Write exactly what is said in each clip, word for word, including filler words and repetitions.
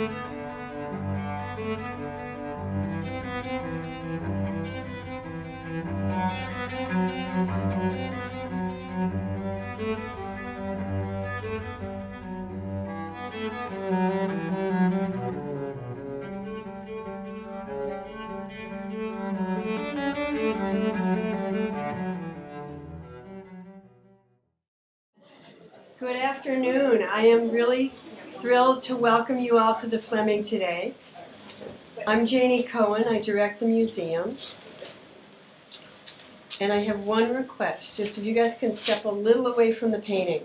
Good afternoon. I am really thrilled to welcome you all to the Fleming today. I'm Janie Cohen. I direct the museum. And I have one request, just if you guys can step a little away from the painting.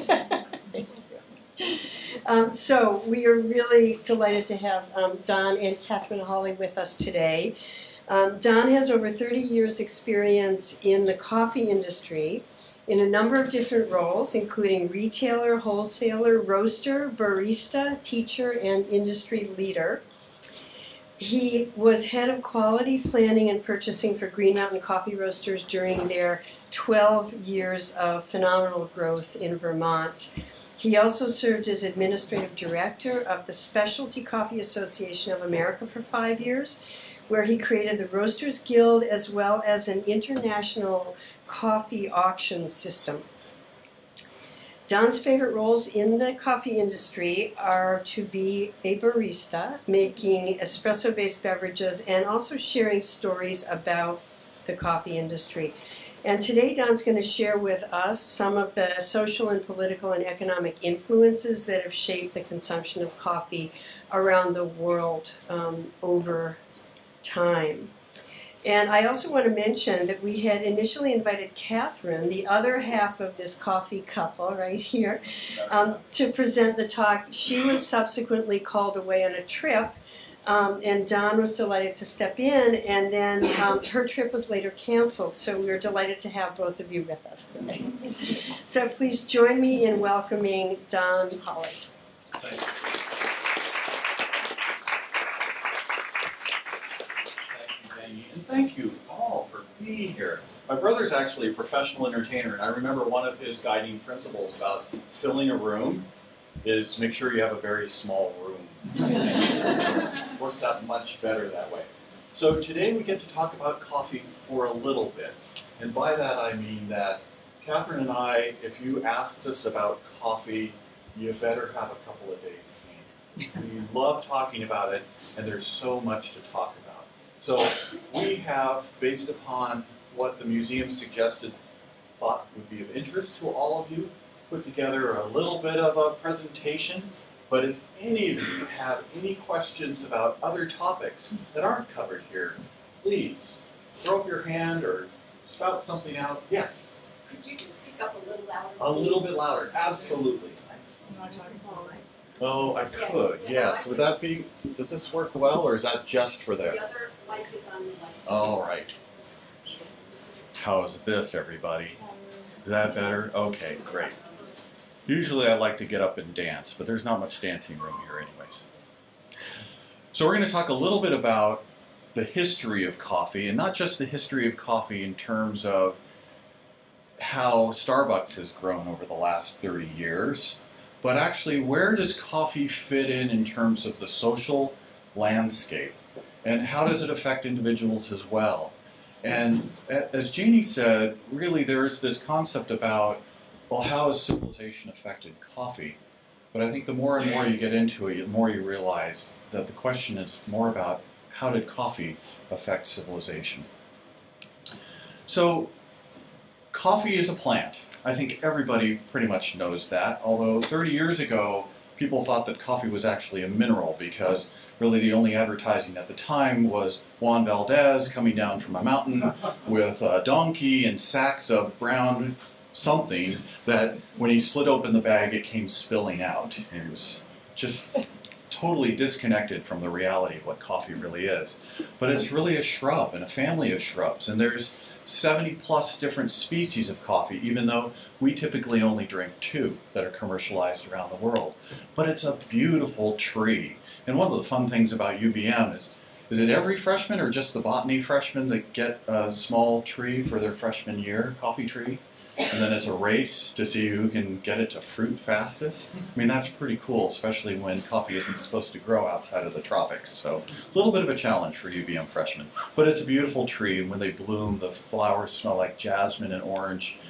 um, so we are really delighted to have um, Don and Catherine Hawley with us today. Um, Don has over thirty years experience in the coffee industry in a number of different roles, including retailer, wholesaler, roaster, barista, teacher, and industry leader. He was head of quality planning and purchasing for Green Mountain Coffee Roasters during their twelve years of phenomenal growth in Vermont. He also served as administrative director of the Specialty Coffee Association of America for five years, where he created the Roasters Guild as well as an international coffee auction system. Don's favorite roles in the coffee industry are to be a barista, making espresso-based beverages, and also sharing stories about the coffee industry. And today Don's going to share with us some of the social and political and economic influences that have shaped the consumption of coffee around the world um, over time. And I also want to mention that we had initially invited Catherine, the other half of this coffee couple right here, um, to present the talk. She was subsequently called away on a trip, um, and Don was delighted to step in, and then um, her trip was later canceled, so we were delighted to have both of you with us today. So please join me in welcoming Don Hawley. Thank you. And thank you all for being here. My brother's actually a professional entertainer, and I remember one of his guiding principles about filling a room is make sure you have a very small room. It works out much better that way. So today we get to talk about coffee for a little bit. And by that I mean that Catherine and I, if you asked us about coffee, you better have a couple of days. We love talking about it, and there's so much to talk about. So we have, based upon what the museum suggested, thought would be of interest to all of you, put together a little bit of a presentation. But if any of you have any questions about other topics that aren't covered here, please throw up your hand or spout something out. Yes? Could you just speak up a little louder? A little bit louder, absolutely. Oh, I could, yes. Would that be, does this work well, or is that just for there? The other mic is on the left. All right. How's this, everybody? Is that better? Okay, great. Usually I like to get up and dance, but there's not much dancing room here anyways. So we're going to talk a little bit about the history of coffee, and not just the history of coffee in terms of how Starbucks has grown over the last thirty years, but actually where does coffee fit in in terms of the social landscape, and how does it affect individuals as well? And as Jeannie said, really there is this concept about, well, how has civilization affected coffee? But I think the more and more you get into it, the more you realize that the question is more about how did coffee affect civilization? So coffee is a plant. I think everybody pretty much knows that, although thirty years ago, people thought that coffee was actually a mineral because really the only advertising at the time was Juan Valdez coming down from a mountain with a donkey and sacks of brown something that when he slid open the bag, it came spilling out. It was just totally disconnected from the reality of what coffee really is. But it's really a shrub and a family of shrubs, and there's seventy plus different species of coffee, even though we typically only drink two that are commercialized around the world. But it's a beautiful tree. And one of the fun things about U V M is, is it every freshman or just the botany freshmen that get a small tree for their freshman year, coffee tree? and then it's a race to see who can get it to fruit fastest. I mean, that's pretty cool, especially when coffee isn't supposed to grow outside of the tropics. So a little bit of a challenge for U V M freshmen. But it's a beautiful tree, and when they bloom, the flowers smell like jasmine and orange.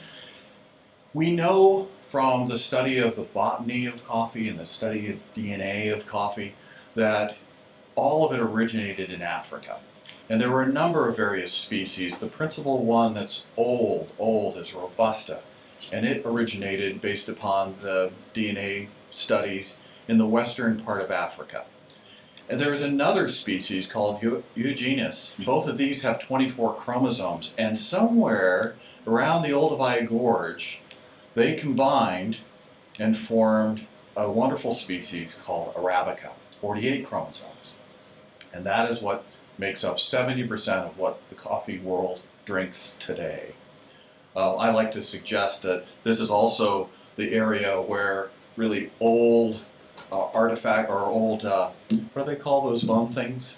We know from the study of the botany of coffee and the study of D N A of coffee that all of it originated in Africa. And there were a number of various species. The principal one that's old, old is Robusta, and it originated based upon the D N A studies in the western part of Africa. And there is another species called Eugenus. Both of these have twenty-four chromosomes, and somewhere around the Olduvai Gorge, they combined and formed a wonderful species called Arabica, forty-eight chromosomes. And that is what makes up seventy percent of what the coffee world drinks today. Uh, I like to suggest that this is also the area where really old uh, artifact or old, uh, what do they call those bone things?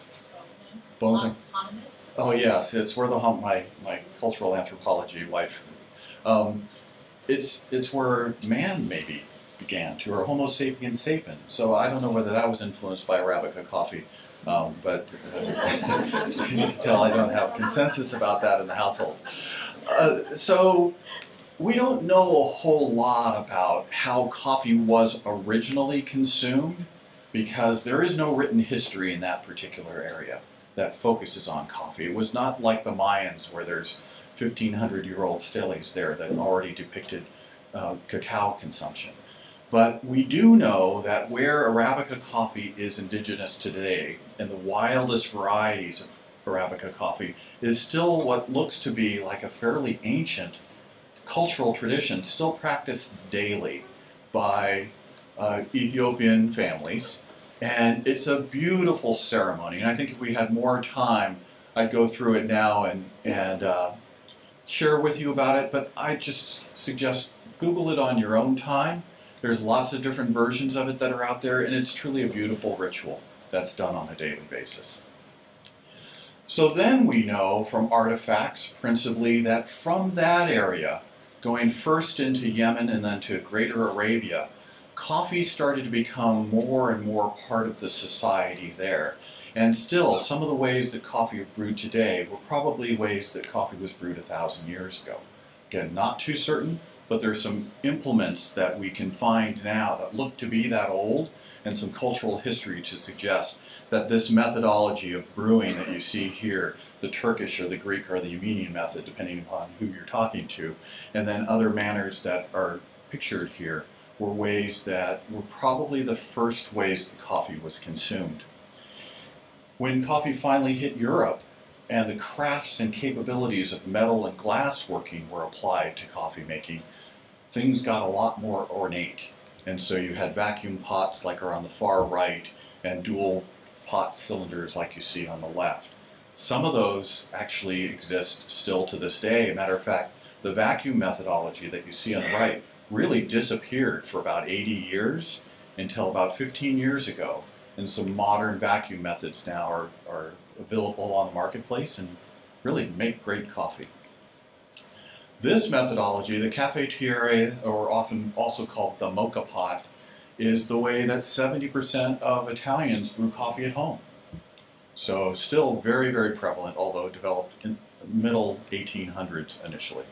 Bone thing? Hominids? Oh yes, it's where the my, my cultural anthropology wife, um, it's, it's where man maybe began to, or Homo sapiens sapien. So I don't know whether that was influenced by Arabica coffee. Um, but uh, you can tell I don't have consensus about that in the household. Uh, so we don't know a whole lot about how coffee was originally consumed because there is no written history in that particular area that focuses on coffee. It was not like the Mayans where there's fifteen hundred year old steles there that already depicted uh, cacao consumption. But we do know that where Arabica coffee is indigenous today, and the wildest varieties of Arabica coffee, is still what looks to be like a fairly ancient cultural tradition, still practiced daily by uh, Ethiopian families. And it's a beautiful ceremony. And I think if we had more time, I'd go through it now and, and uh, share with you about it. But I just suggest Google it on your own time. There's lots of different versions of it that are out there, and it's truly a beautiful ritual that's done on a daily basis. So then we know from artifacts, principally, that from that area, going first into Yemen and then to Greater Arabia, coffee started to become more and more part of the society there. And still, some of the ways that coffee is brewed today were probably ways that coffee was brewed a thousand years ago. Again, not too certain, but there's some implements that we can find now that look to be that old, and some cultural history to suggest that this methodology of brewing that you see here, the Turkish or the Greek or the Armenian method, depending upon who you're talking to, and then other manners that are pictured here, were ways that were probably the first ways that coffee was consumed. When coffee finally hit Europe, and the crafts and capabilities of metal and glass working were applied to coffee making, things got a lot more ornate. And so you had vacuum pots like are on the far right and dual pot cylinders like you see on the left. Some of those actually exist still to this day. Matter of fact, the vacuum methodology that you see on the right really disappeared for about eighty years until about fifteen years ago. And some modern vacuum methods now are, are available on the marketplace and really make great coffee. This methodology, the cafetiere, or often also called the mocha pot, is the way that seventy percent of Italians brew coffee at home. So still very, very prevalent, although developed in the middle eighteen hundreds initially.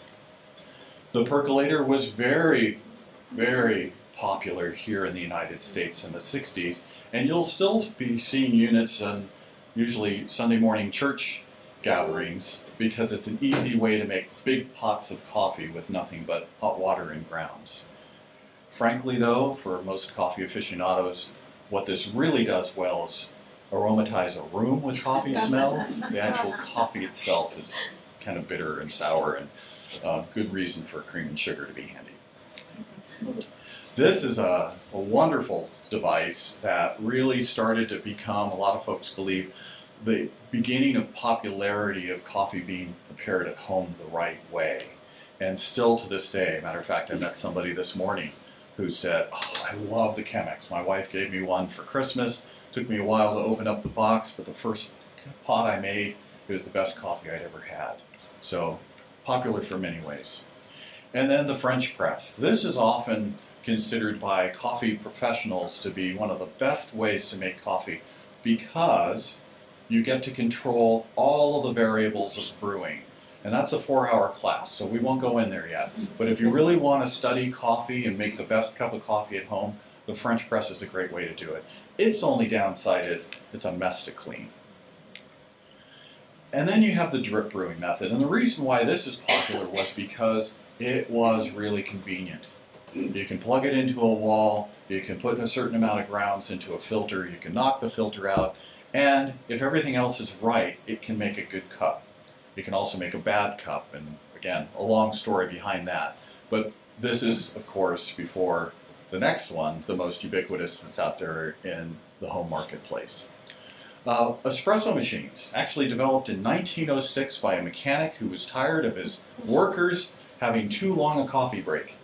The percolator was very, very popular here in the United States in the sixties, and you'll still be seeing units on usually Sunday morning church gatherings because it's an easy way to make big pots of coffee with nothing but hot water and grounds. Frankly though, for most coffee aficionados, what this really does well is aromatize a room with coffee smell. The actual coffee itself is kind of bitter and sour, and uh, good reason for cream and sugar to be handy. This is a, a wonderful device that really started to become, a lot of folks believe, the beginning of popularity of coffee being prepared at home the right way. And still to this day, matter of fact, I met somebody this morning who said, oh, I love the Chemex. My wife gave me one for Christmas. Took me a while to open up the box, but the first pot I made, it was the best coffee I'd ever had. So popular for many ways. And then the French press. This is often considered by coffee professionals to be one of the best ways to make coffee because you get to control all of the variables of brewing. And that's a four-hour class, so we won't go in there yet. But if you really want to study coffee and make the best cup of coffee at home, the French press is a great way to do it. Its only downside is it's a mess to clean. And then you have the drip brewing method. And the reason why this is popular was because it was really convenient. You can plug it into a wall, you can put a certain amount of grounds into a filter, you can knock the filter out, and if everything else is right, it can make a good cup. It can also make a bad cup, and again, a long story behind that. But this is, of course, before the next one, the most ubiquitous that's out there in the home marketplace. Uh, espresso machines, actually developed in nineteen oh six by a mechanic who was tired of his workers having too long a coffee break.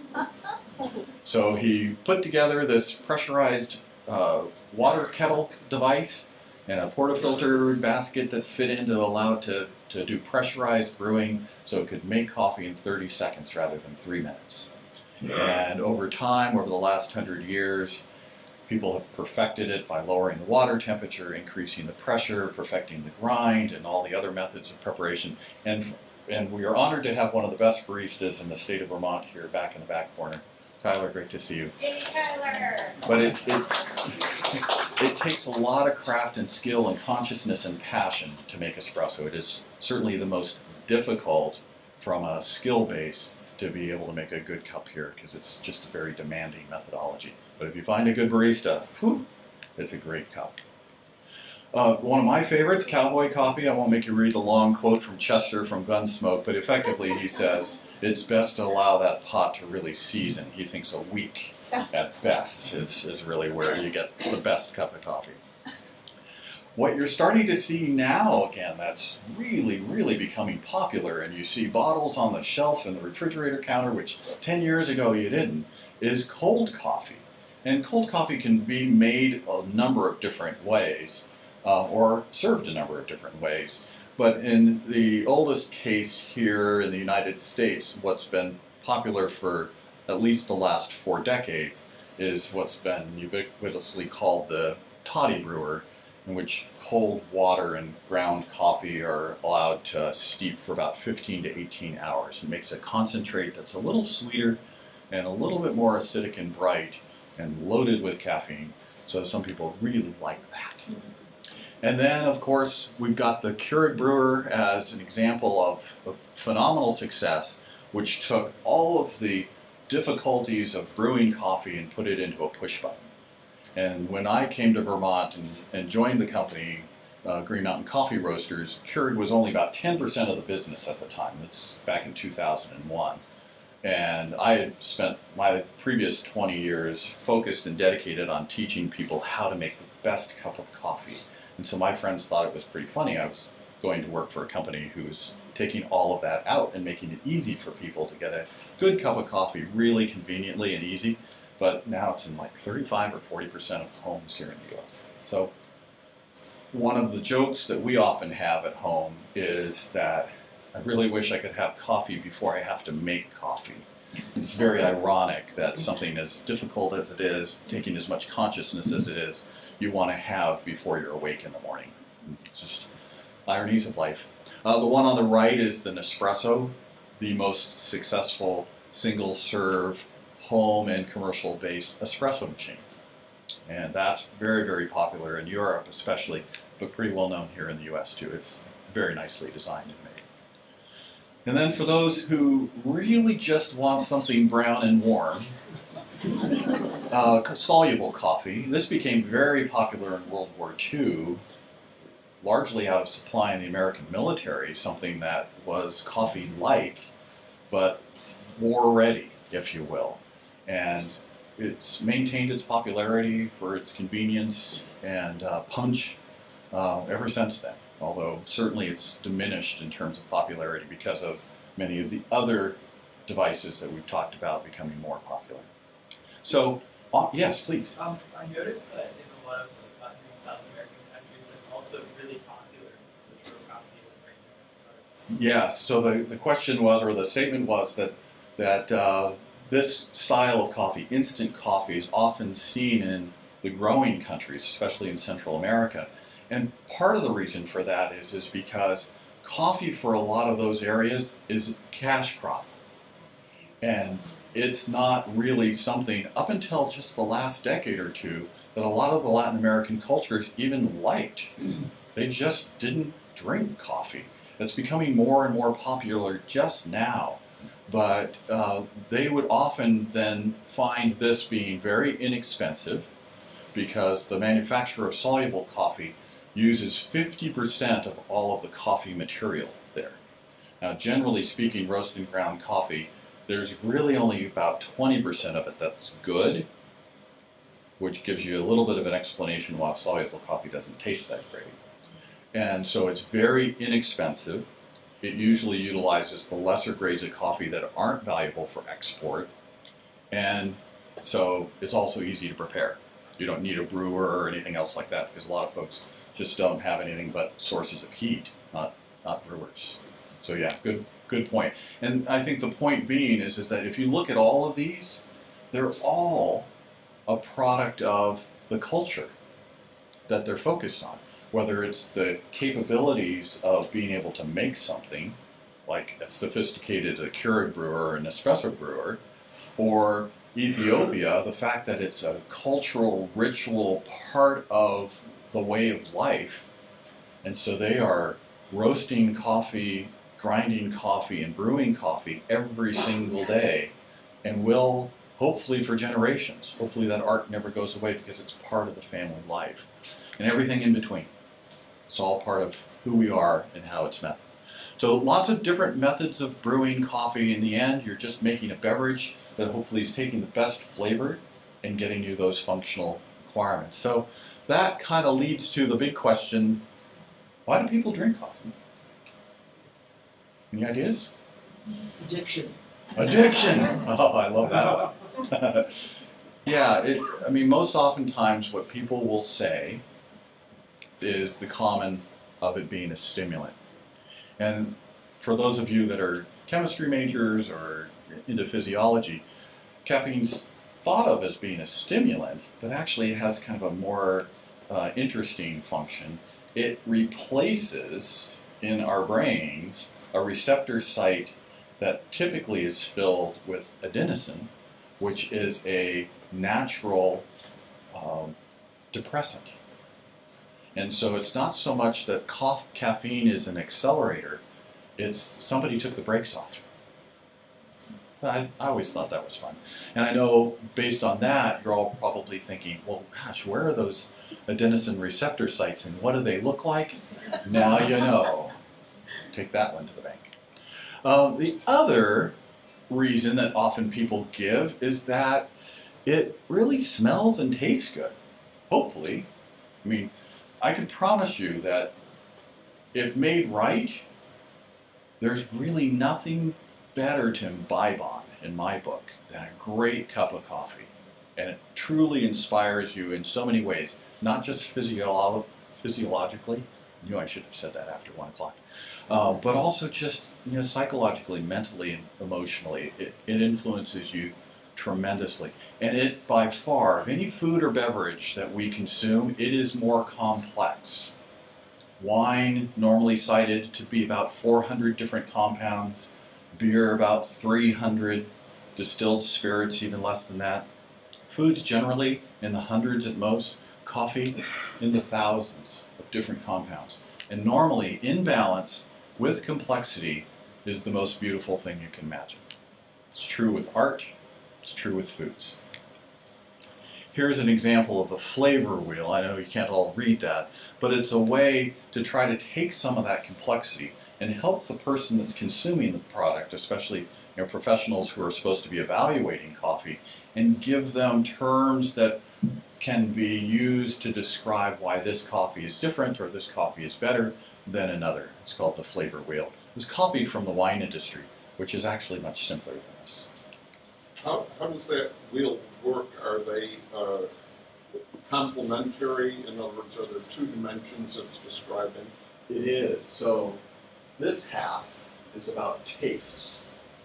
So he put together this pressurized uh, water kettle device and a portafilter basket that fit in to allow it to, to do pressurized brewing so it could make coffee in thirty seconds rather than three minutes. And over time, over the last hundred years, people have perfected it by lowering the water temperature, increasing the pressure, perfecting the grind, and all the other methods of preparation. And, and we are honored to have one of the best baristas in the state of Vermont here back in the back corner. Tyler, great to see you. Hey, Tyler! But it, it, it takes a lot of craft and skill and consciousness and passion to make espresso. It is certainly the most difficult from a skill base to be able to make a good cup here because it's just a very demanding methodology. But if you find a good barista, whew, it's a great cup. Uh, one of my favorites, Cowboy Coffee. I won't make you read the long quote from Chester from Gunsmoke, but effectively he says it's best to allow that pot to really season. He thinks a week at best is, is really where you get the best cup of coffee. What you're starting to see now, again, that's really, really becoming popular, and you see bottles on the shelf in the refrigerator counter, which ten years ago you didn't, is cold coffee. And cold coffee can be made a number of different ways, uh, or served a number of different ways. But in the oldest case here in the United States, what's been popular for at least the last four decades is what's been ubiquitously called the toddy brewer, in which cold water and ground coffee are allowed to steep for about fifteen to eighteen hours. It makes a concentrate that's a little sweeter and a little bit more acidic and bright and loaded with caffeine. So some people really like that. And then, of course, we've got the Keurig brewer as an example of, of phenomenal success, which took all of the difficulties of brewing coffee and put it into a push button. And when I came to Vermont and, and joined the company, uh, Green Mountain Coffee Roasters, Keurig was only about ten percent of the business at the time. This is back in two thousand one. And I had spent my previous twenty years focused and dedicated on teaching people how to make the best cup of coffee. And so my friends thought it was pretty funny. I was going to work for a company who's taking all of that out and making it easy for people to get a good cup of coffee really conveniently and easy. But now it's in like thirty-five or forty percent of homes here in the U S. So one of the jokes that we often have at home is that I really wish I could have coffee before I have to make coffee. It's very ironic that something as difficult as it is, taking as much consciousness as it is, you want to have before you're awake in the morning. It's just ironies of life. Uh, the one on the right is the Nespresso, the most successful single-serve home and commercial-based espresso machine. And that's very, very popular in Europe especially, but pretty well known here in the U S too. It's very nicely designed and made. And then for those who really just want something brown and warm, uh, soluble coffee. This became very popular in World War Two, largely out of supply in the American military, something that was coffee-like, but more ready, if you will. And it's maintained its popularity for its convenience and uh, punch uh, ever since then. Although certainly it's diminished in terms of popularity because of many of the other devices that we've talked about becoming more popular. So, uh, yes, please. Um, I noticed that in a lot of the Latin and South American countries, it's also really popular with brew coffee with regular products. Yes, so the, the question was, or the statement was that that uh, this style of coffee, instant coffee, is often seen in the growing countries, especially in Central America. And part of the reason for that is, is because coffee for a lot of those areas is cash crop. And it's not really something, up until just the last decade or two, that a lot of the Latin American cultures even liked. They just didn't drink coffee. It's becoming more and more popular just now. But uh, they would often then find this being very inexpensive, because the manufacturer of soluble coffee uses fifty percent of all of the coffee material there. Now, generally speaking, roast and ground coffee, there's really only about twenty percent of it that's good, which gives you a little bit of an explanation why soluble coffee doesn't taste that great. And so it's very inexpensive. It usually utilizes the lesser grades of coffee that aren't valuable for export. And so it's also easy to prepare. You don't need a brewer or anything else like that, because a lot of folks just don't have anything but sources of heat, not, not brewers. So yeah, good, good point. And I think the point being is, is that if you look at all of these, they're all a product of the culture that they're focused on. Whether it's the capabilities of being able to make something, like as sophisticated as a Keurig brewer or an espresso brewer, or Ethiopia, the fact that it's a cultural, ritual part of the way of life, and so they are roasting coffee, grinding coffee, and brewing coffee every single day, and will, hopefully for generations. Hopefully that art never goes away, because it's part of the family life, and everything in between. It's all part of who we are and how it's method. So lots of different methods of brewing coffee. In the end, you're just making a beverage that hopefully is taking the best flavor and getting you those functional requirements. So that kind of leads to the big question, why do people drink coffee? Any ideas? Addiction. Addiction! Oh, I love that one. Yeah, it, I mean, most oftentimes what people will say is the common of it being a stimulant. And for those of you that are chemistry majors or into physiology, caffeine's thought of as being a stimulant, but actually it has kind of a more uh, interesting function. It replaces in our brains a receptor site that typically is filled with adenosine, which is a natural um, depressant. And so it's not so much that cough, caffeine is an accelerator, it's somebody took the brakes off. So I, I always thought that was fun. And I know based on that, you're all probably thinking, well, gosh, where are those adenosine receptor sites and what do they look like? Now you know. Take that one to the bank. Um, the other reason that often people give is that it really smells and tastes good, hopefully. I mean, I can promise you that if made right, there's really nothing better to imbibe on, in my book, than a great cup of coffee. And it truly inspires you in so many ways, not just physiolo physiologically, I knew I should have said that after one o'clock, uh, but also just, you know, psychologically, mentally, and emotionally. It, it influences you tremendously. And it, by far, of any food or beverage that we consume, it is more complex. Wine, normally cited to be about four hundred different compounds. Beer, about three hundred. Distilled spirits, even less than that. Foods, generally, in the hundreds at most. Coffee, in the thousands of different compounds. And normally, imbalance with complexity is the most beautiful thing you can imagine. It's true with art. It's true with foods. Here's an example of the flavor wheel. I know you can't all read that, but it's a way to try to take some of that complexity and help the person that's consuming the product, especially, you know, professionals who are supposed to be evaluating coffee, and give them terms that can be used to describe why this coffee is different or this coffee is better than another. It's called the flavor wheel. It was copied from the wine industry, which is actually much simpler than this. How, how does that wheel work? Are they uh, complementary? In other words, are there two dimensions it's describing? It is. So this half is about taste.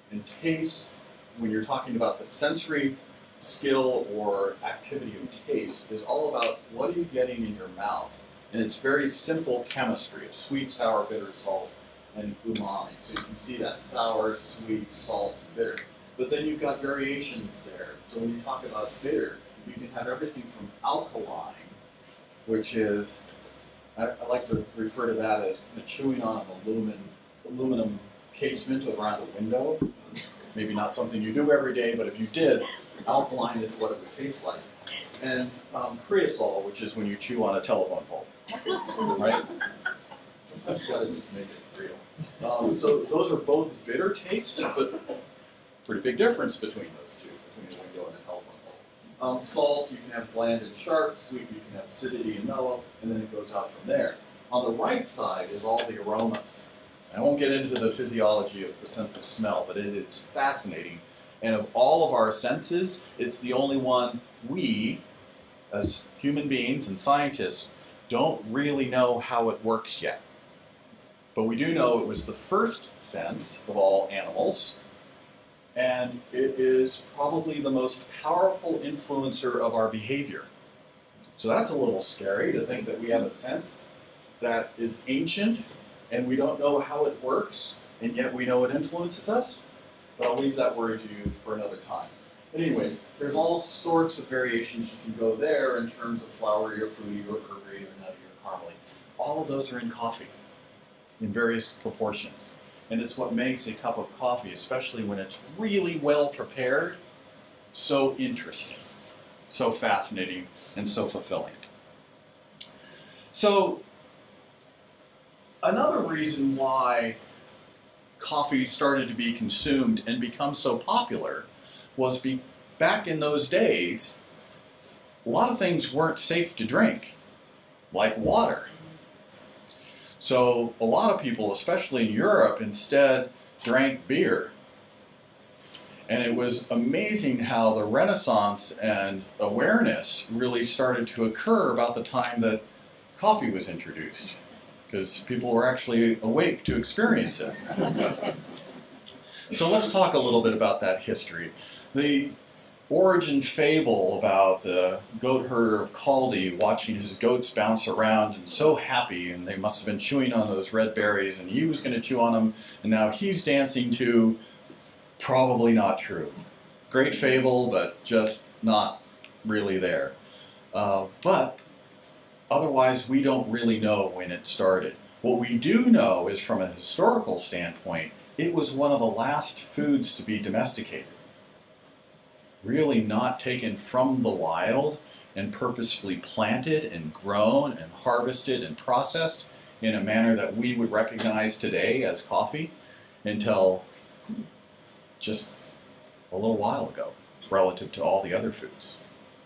And taste, when you're talking about the sensory skill or activity of taste, is all about what are you getting in your mouth. And it's very simple chemistry of sweet, sour, bitter, salt, and umami. So you can see that sour, sweet, salt, and bitter. But then you've got variations there. So when you talk about bitter, you can have everything from alkaline, which is, I, I like to refer to that as kind of chewing on an aluminum, aluminum casement around a window. Maybe not something you do every day, but if you did, alkaline is what it would taste like. And um, creosol, which is when you chew on a telephone pole, right? I've got to just make it real. Um, so those are both bitter tastes, but pretty big difference between those two, between a window and a telephone pole. Um, salt, you can have bland and sharp. Sweet, you can have acidity and mellow, and then it goes out from there. On the right side is all the aromas. I won't get into the physiology of the sense of smell, but it is fascinating. And of all of our senses, it's the only one we, as human beings and scientists, don't really know how it works yet. But we do know it was the first sense of all animals, and it is probably the most powerful influencer of our behavior. So that's a little scary to think that we have a sense that is ancient, and we don't know how it works, and yet we know it influences us. But I'll leave that worry to you for another time. Anyways, there's all sorts of variations you can go there in terms of flowery or fruity or herby or nutty or caramely. All of those are in coffee in various proportions. And it's what makes a cup of coffee, especially when it's really well prepared, so interesting, so fascinating, and so fulfilling. So, another reason why coffee started to be consumed and become so popular was be, back in those days, a lot of things weren't safe to drink, like water. So a lot of people, especially in Europe, instead drank beer. And it was amazing how the Renaissance and awareness really started to occur about the time that coffee was introduced, because people were actually awake to experience it. So let's talk a little bit about that history. The origin fable about the goat herder of Caldy watching his goats bounce around and so happy, and they must have been chewing on those red berries, and he was going to chew on them, and now he's dancing too. Probably not true. Great fable, but just not really there. Uh, but otherwise, we don't really know when it started. What we do know is, from a historical standpoint, it was one of the last foods to be domesticated. Really not taken from the wild and purposefully planted and grown and harvested and processed in a manner that we would recognize today as coffee until just a little while ago, relative to all the other foods.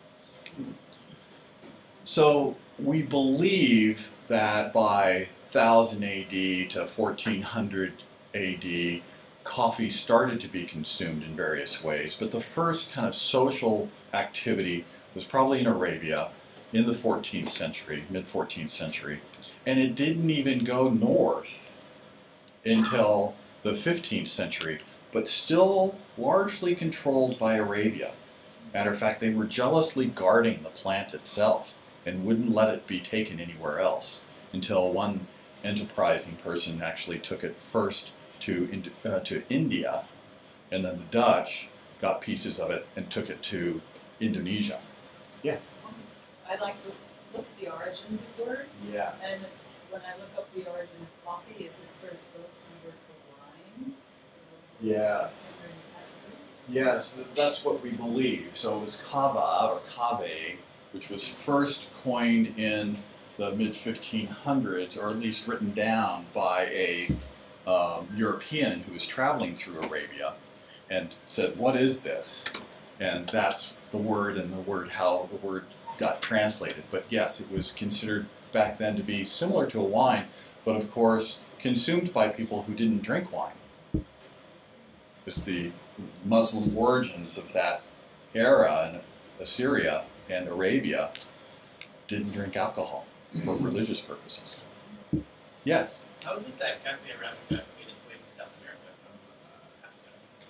So we believe that by one thousand A D to fourteen hundred A D, coffee started to be consumed in various ways, but the first kind of social activity was probably in Arabia in the fourteenth century, mid fourteenth century, and it didn't even go north until the fifteenth century, but still largely controlled by Arabia. Matter of fact, they were jealously guarding the plant itself and wouldn't let it be taken anywhere else until one enterprising person actually took it first to, uh, to India, and then the Dutch got pieces of it and took it to Indonesia. Yes? I like to look at the origins of words. Yes. And when I look up the origin of coffee, is it sort of close to the word for wine? Yes. Yes, that's what we believe. So it was kava or kave, which was first coined in the mid fifteen hundreds, or at least written down by a um, European who was traveling through Arabia and said, "What is this?" And that's the word, and the word, how the word got translated. But yes, it was considered back then to be similar to a wine, but of course consumed by people who didn't drink wine. Because the Muslim origins of that era in Assyria and Arabia didn't drink alcohol for religious purposes. Yes? How is it that Cafe Aromatic made its way to South America from uh, Africa?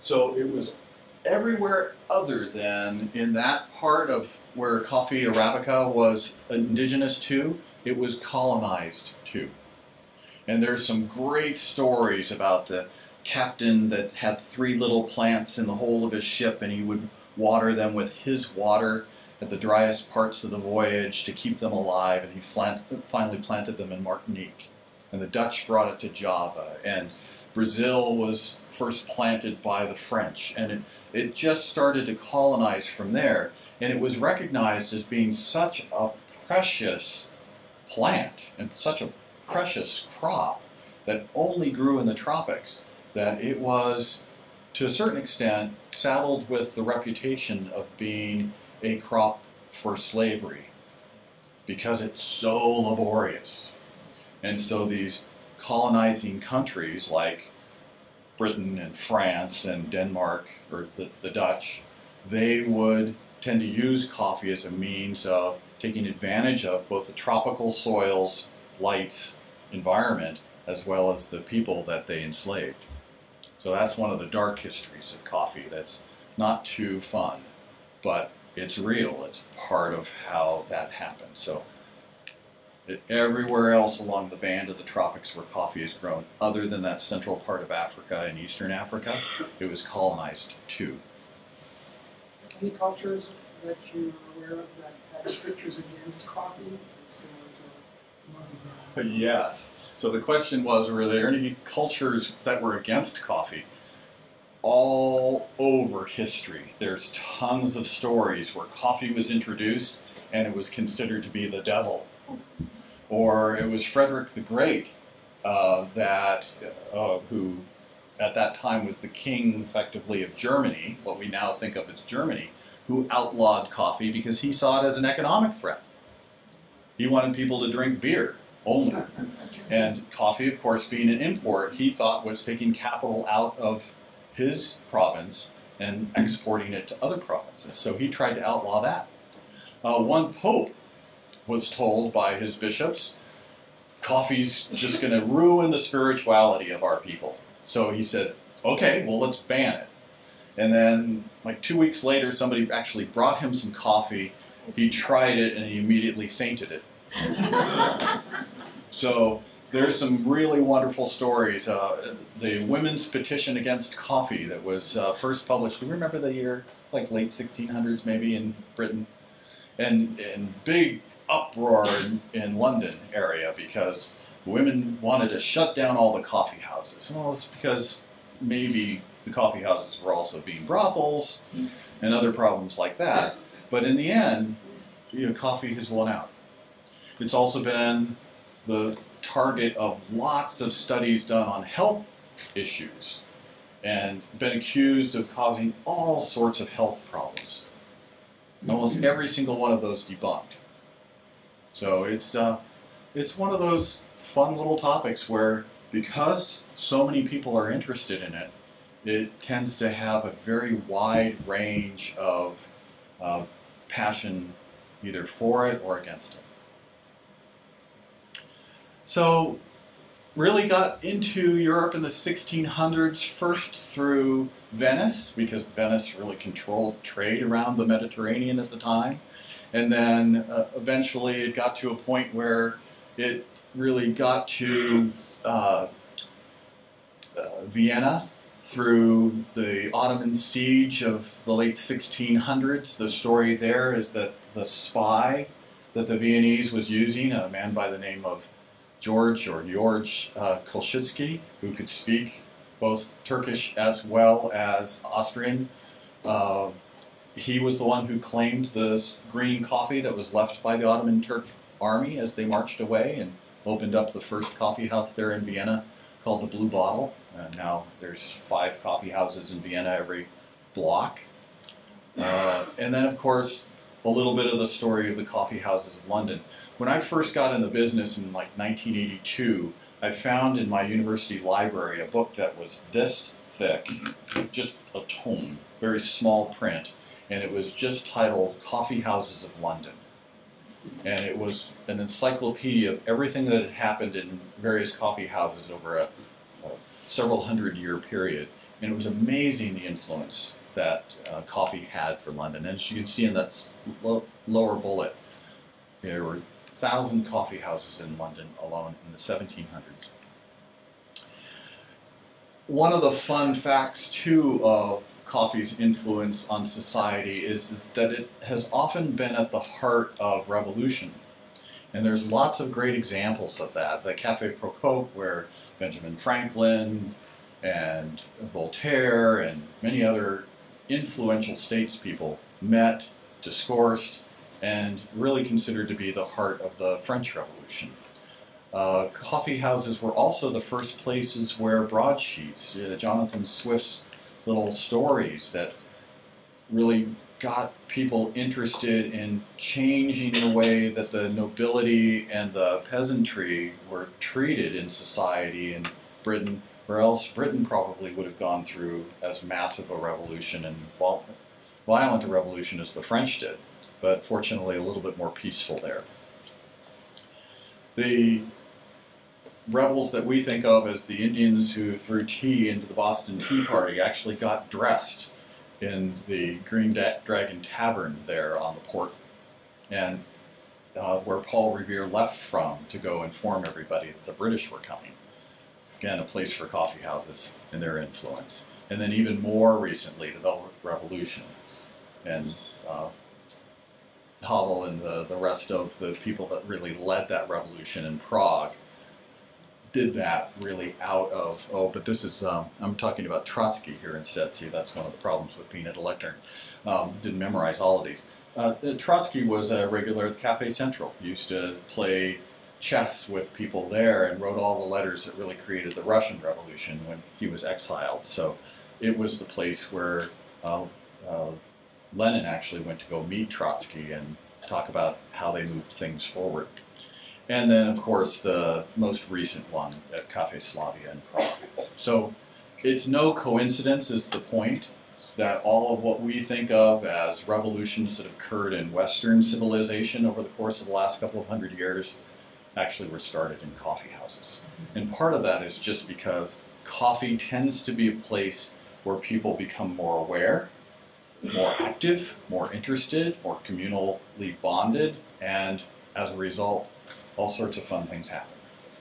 So it was everywhere other than in that part of where coffee Arabica was indigenous to, it was colonized to. And there's some great stories about the captain that had three little plants in the hold of his ship, and he would water them with his water at the driest parts of the voyage to keep them alive, and he finally planted them in Martinique. And the Dutch brought it to Java, and Brazil was first planted by the French, and it, it just started to colonize from there, and it was recognized as being such a precious plant and such a precious crop that only grew in the tropics, that it was, to a certain extent, saddled with the reputation of being a crop for slavery because it's so laborious. And so these colonizing countries like Britain and France and Denmark, or the, the Dutch, they would tend to use coffee as a means of taking advantage of both the tropical soils, lights, environment, as well as the people that they enslaved. So that's one of the dark histories of coffee that's not too fun, but it's real. It's part of how that happened. So it, everywhere else along the band of the tropics where coffee is grown, other than that central part of Africa and Eastern Africa, it was colonized too. Any cultures that you're aware of that had strictures against coffee, similar to Northern? Yes. So the question was, were there any cultures that were against coffee? All over history, there's tons of stories where coffee was introduced and it was considered to be the devil. Or it was Frederick the Great, uh, that, uh, who at that time was the king, effectively, of Germany, what we now think of as Germany, who outlawed coffee because he saw it as an economic threat. He wanted people to drink beer only. And coffee, of course, being an import, he thought was taking capital out of his province and exporting it to other provinces. So he tried to outlaw that. Uh, one pope was told by his bishops, coffee's just going to ruin the spirituality of our people. So he said, okay, well, let's ban it. And then, like two weeks later, somebody actually brought him some coffee. He tried it, and he immediately sainted it. So there's some really wonderful stories. Uh, the Women's Petition Against Coffee that was uh, first published, do you remember the year? It's like late sixteen hundreds maybe in Britain. And, and big uproar in, in London area because women wanted to shut down all the coffee houses. Well, it's because maybe the coffee houses were also being brothels and other problems like that. But in the end, you know, coffee has won out. It's also been the target of lots of studies done on health issues and been accused of causing all sorts of health problems. Almost every single one of those debunked. So it's, uh, it's one of those fun little topics where, because so many people are interested in it, it tends to have a very wide range of uh, passion either for it or against it. So really got into Europe in the sixteen hundreds, first through Venice, because Venice really controlled trade around the Mediterranean at the time. And then uh, eventually it got to a point where it really got to uh, uh, Vienna through the Ottoman siege of the late sixteen hundreds. The story there is that the spy that the Viennese was using, a man by the name of George or George uh, Kolschitsky, who could speak both Turkish as well as Austrian, uh, he was the one who claimed the green coffee that was left by the Ottoman Turk army as they marched away and opened up the first coffee house there in Vienna called the Blue Bottle. And now there's five coffee houses in Vienna every block. Uh, and then, of course, a little bit of the story of the coffee houses of London. When I first got in the business in like nineteen eighty-two, I found in my university library a book that was this thick, just a tome, very small print, and it was just titled Coffee Houses of London. And it was an encyclopedia of everything that had happened in various coffee houses over a, a several hundred year period. And it was amazing the influence that uh, coffee had for London. And as you can see in that low, lower bullet, there were a thousand coffee houses in London alone in the seventeen hundreds. One of the fun facts, too, of coffee's influence on society is, is that it has often been at the heart of revolution. And there's lots of great examples of that. The Café Procope, where Benjamin Franklin and Voltaire and many other influential statespeople met, discoursed, and really considered to be the heart of the French Revolution. Uh, coffee houses were also the first places where broadsheets, uh, Jonathan Swift's little stories that really got people interested in changing the way that the nobility and the peasantry were treated in society in Britain, or else Britain probably would have gone through as massive a revolution and violent a revolution as the French did, but fortunately a little bit more peaceful there. The rebels that we think of as the Indians who threw tea into the Boston Tea Party actually got dressed in the Green da Dragon Tavern there on the port, and uh, where Paul Revere left from to go inform everybody that the British were coming. Again, a place for coffee houses and their influence. And then even more recently, the Velvet Revolution. And uh, Havel and the, the rest of the people that really led that revolution in Prague did that really out of, oh, but this is, um, I'm talking about Trotsky here instead. See, that's one of the problems with being at a lectern. Um, didn't memorize all of these. Uh, Trotsky was a regular at Café Central. He used to play chess with people there and wrote all the letters that really created the Russian Revolution when he was exiled. So it was the place where uh, uh, Lenin actually went to go meet Trotsky and talk about how they moved things forward. And then, of course, the most recent one at Café Slavia in Prague. So it's no coincidence, is the point, that all of what we think of as revolutions that occurred in Western civilization over the course of the last couple of hundred years actually were started in coffee houses. And part of that is just because coffee tends to be a place where people become more aware, more active, more interested, more communally bonded, and as a result, all sorts of fun things happen.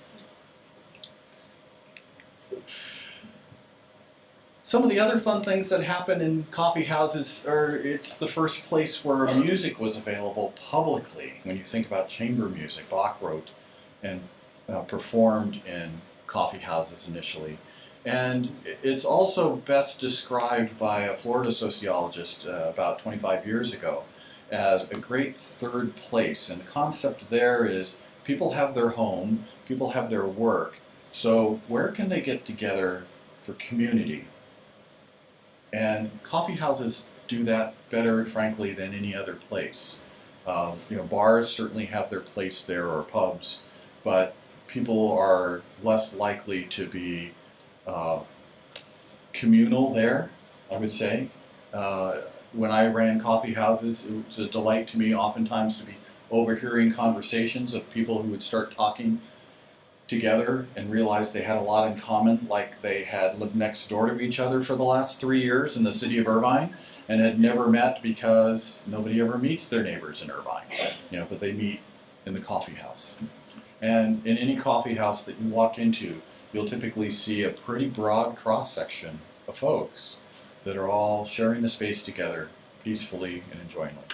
Some of the other fun things that happen in coffee houses are, it's the first place where music was available publicly. When you think about chamber music, Bach wrote and uh, performed in coffee houses initially. And it's also best described by a Florida sociologist uh, about twenty-five years ago as a great third place. And the concept there is people have their home, people have their work, so where can they get together for community? And coffee houses do that better, frankly, than any other place. Uh, you know, bars certainly have their place there, or pubs, but people are less likely to be uh, communal there, I would say. Uh, when I ran coffee houses, it was a delight to me oftentimes to be overhearing conversations of people who would start talking together and realize they had a lot in common, like they had lived next door to each other for the last three years in the city of Irvine and had never met because nobody ever meets their neighbors in Irvine, you know, but they meet in the coffee house. And in any coffee house that you walk into, you'll typically see a pretty broad cross-section of folks that are all sharing the space together peacefully and enjoying it.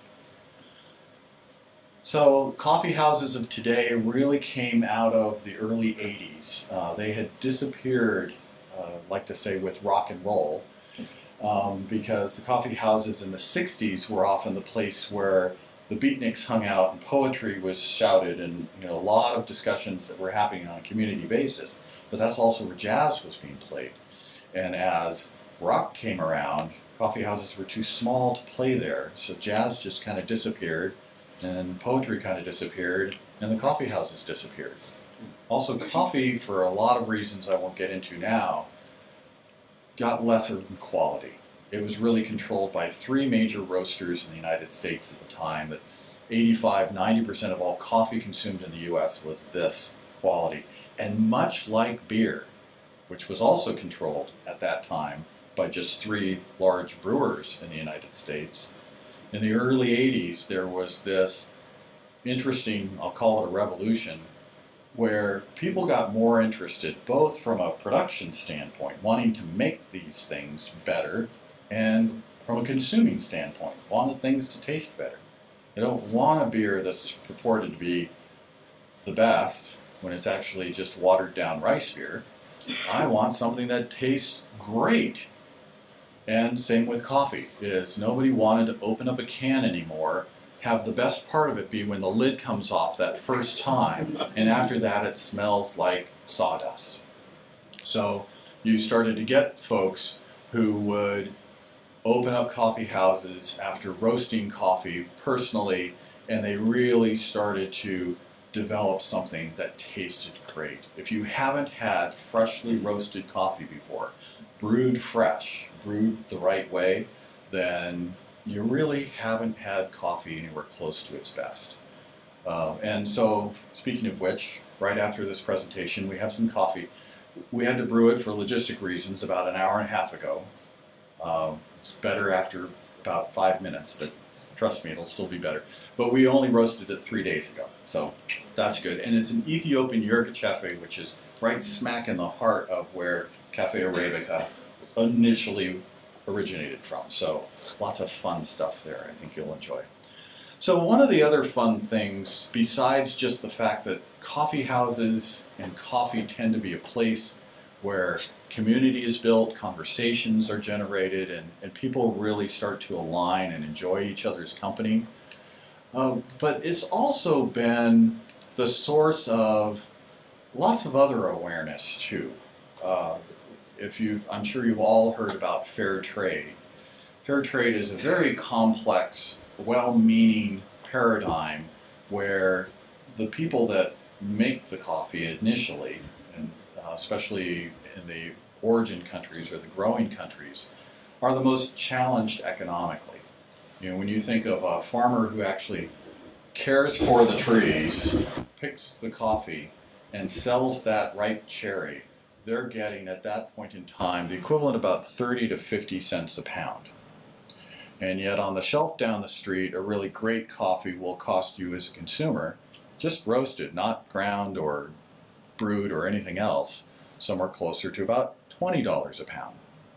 So coffee houses of today really came out of the early eighties. Uh, they had disappeared, uh, I'd like to say, with rock and roll, um, because the coffee houses in the sixties were often the place where the beatniks hung out and poetry was shouted, and you know, a lot of discussions that were happening on a community basis. But that's also where jazz was being played. And as rock came around, coffee houses were too small to play there, so jazz just kind of disappeared, and poetry kind of disappeared, and the coffee houses disappeared. Also, coffee, for a lot of reasons I won't get into now, got lesser in quality. It was really controlled by three major roasters in the United States at the time, that eighty-five, ninety percent of all coffee consumed in the U S was this quality. And much like beer, which was also controlled at that time by just three large brewers in the United States. In the early eighties, there was this interesting, I'll call it a revolution, where people got more interested, both from a production standpoint, wanting to make these things better, and from a consuming standpoint, wanted things to taste better. They don't want a beer that's purported to be the best when it's actually just watered down rice beer. I want something that tastes great. And same with coffee, is nobody wanted to open up a can anymore, have the best part of it be when the lid comes off that first time, and after that it smells like sawdust. So you started to get folks who would open up coffee houses after roasting coffee personally, and they really started to develop something that tasted great. If you haven't had freshly roasted coffee before, brewed fresh, brewed the right way, then you really haven't had coffee anywhere close to its best. Uh, and so, speaking of which, right after this presentation, we have some coffee. We had to brew it for logistic reasons about an hour and a half ago. Uh, it's better after about five minutes, but trust me, it'll still be better. But we only roasted it three days ago, so that's good. And it's an Ethiopian yerba cafe, which is right smack in the heart of where Cafe Arabica initially originated from. So lots of fun stuff there I think you'll enjoy. So one of the other fun things, besides just the fact that coffee houses and coffee tend to be a place where community is built, conversations are generated, and, and people really start to align and enjoy each other's company. Uh, but it's also been the source of lots of other awareness too. Uh, if you, I'm sure you've all heard about fair trade. Fair trade is a very complex, well-meaning paradigm where the people that make the coffee initially, and uh, especially in the origin countries or the growing countries, are the most challenged economically. You know, when you think of a farmer who actually cares for the trees, picks the coffee, and sells that ripe cherry, they're getting at that point in time the equivalent of about thirty to fifty cents a pound. And yet on the shelf down the street, a really great coffee will cost you as a consumer, just roasted, not ground or brewed or anything else, somewhere closer to about twenty dollars a pound.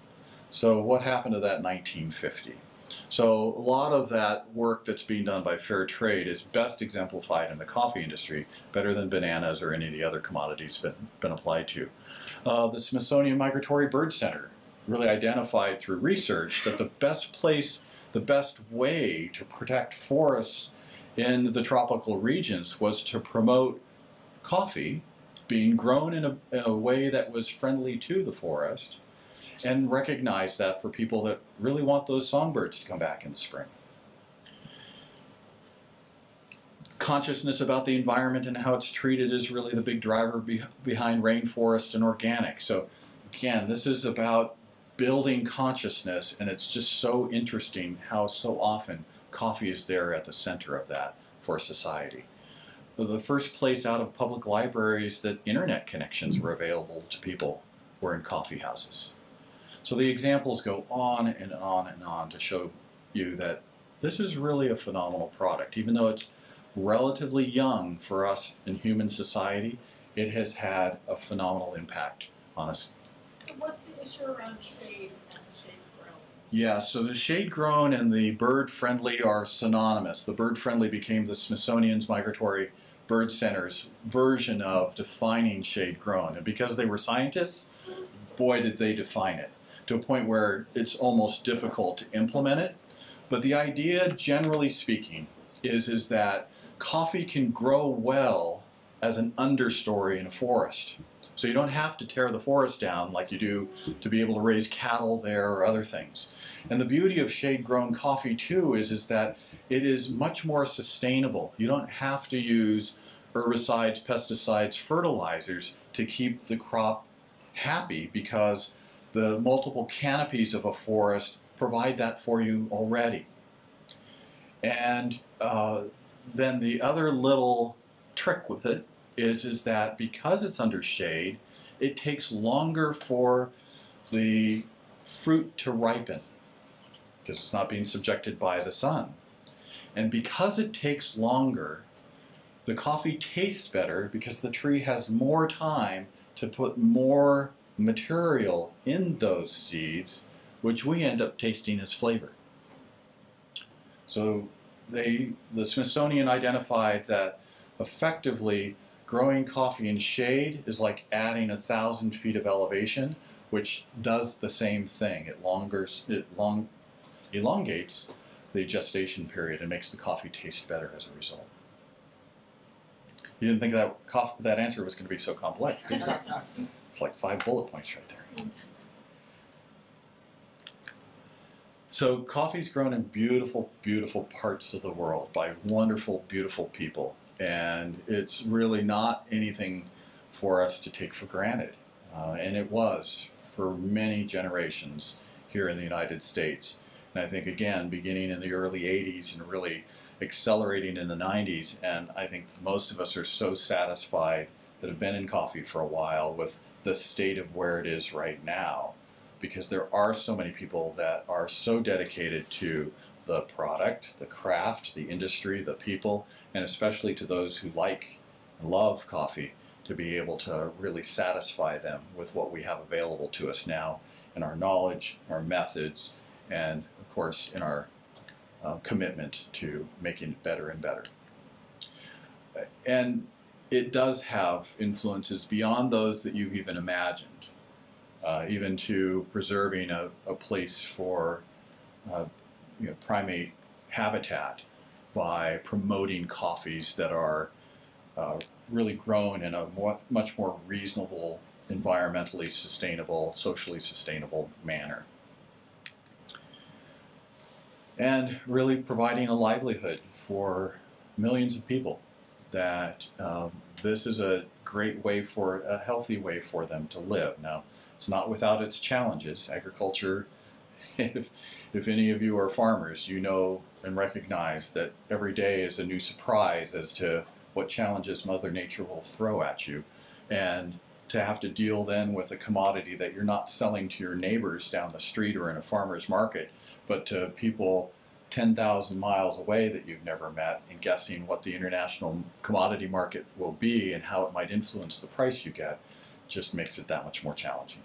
So what happened to that nineteen fifty? So a lot of that work that's being done by fair trade is best exemplified in the coffee industry, better than bananas or any of the other commodities been, been applied to. Uh, the Smithsonian Migratory Bird Center really identified through research that the best place, the best way to protect forests in the tropical regions was to promote coffee being grown in a, in a way that was friendly to the forest, and recognize that for people that really want those songbirds to come back in the spring. Consciousness about the environment and how it's treated is really the big driver be behind rainforest and organic. So again, this is about building consciousness, and it's just so interesting how so often coffee is there at the center of that for society. The first place out of public libraries that internet connections were available to people were in coffee houses. So the examples go on and on and on to show you that this is really a phenomenal product. Even though it's relatively young for us in human society, it has had a phenomenal impact on us. So what's the issue around shade and shade grown? Yeah, so the shade grown and the bird friendly are synonymous. The bird friendly became the Smithsonian's Migratory Bird Center's version of defining shade grown. And because they were scientists, boy did they define it, to a point where it's almost difficult to implement it. But the idea, generally speaking, is, is that coffee can grow well as an understory in a forest. So you don't have to tear the forest down like you do to be able to raise cattle there or other things. And the beauty of shade-grown coffee, too, is, is that it is much more sustainable. You don't have to use herbicides, pesticides, fertilizers to keep the crop happy, because the multiple canopies of a forest provide that for you already. And uh, then the other little trick with it is, is that because it's under shade, it takes longer for the fruit to ripen because it's not being subjected by the sun. And because it takes longer, the coffee tastes better because the tree has more time to put more material in those seeds, which we end up tasting as flavor. So they, the Smithsonian identified that effectively growing coffee in shade is like adding a thousand feet of elevation, which does the same thing. It, longers, it long, elongates the gestation period and makes the coffee taste better as a result. You didn't think that coffee, that answer was going to be so complex, did you? It's like five bullet points right there. So coffee's grown in beautiful, beautiful parts of the world by wonderful, beautiful people. And it's really not anything for us to take for granted. Uh, and it was for many generations here in the United States. And I think, again, beginning in the early eighties and really accelerating in the nineties, and I think most of us are so satisfied that have been in coffee for a while with the state of where it is right now, because there are so many people that are so dedicated to the product, the craft, the industry, the people, and especially to those who like and love coffee, to be able to really satisfy them with what we have available to us now in our knowledge, our methods, and of course in our uh, commitment to making it better and better. And it does have influences beyond those that you've even imagined, uh, even to preserving a, a place for uh, you know, primate habitat by promoting coffees that are uh, really grown in a more, much more reasonable, environmentally sustainable, socially sustainable manner. And really providing a livelihood for millions of people, that um, this is a great way for, a healthy way for them to live. Now, it's not without its challenges. Agriculture, if, if any of you are farmers, you know and recognize that every day is a new surprise as to what challenges Mother Nature will throw at you. And to have to deal then with a commodity that you're not selling to your neighbors down the street or in a farmer's market, but to people ten thousand miles away that you've never met, and guessing what the international commodity market will be and how it might influence the price you get, just makes it that much more challenging.